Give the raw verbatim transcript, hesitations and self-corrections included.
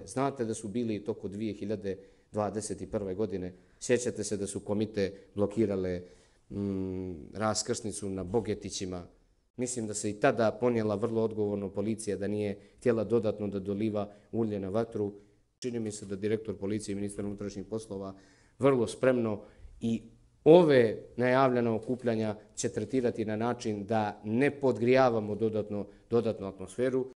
Znate da su bili i toko dvije hiljade dvadeset prve. godine. Sjećate se da su komite blokirale mm, raskrsnicu na Bogetićima. Mislim da se i tada ponijela vrlo odgovorno policija, da nije htjela dodatno da doliva ulje na vatru. Čini mi se da direktor policije i ministar unutrašnjih poslova vrlo spremno i ove najavljena okupljanja će tretirati na način da ne podgrijavamo dodatno, dodatnu atmosferu.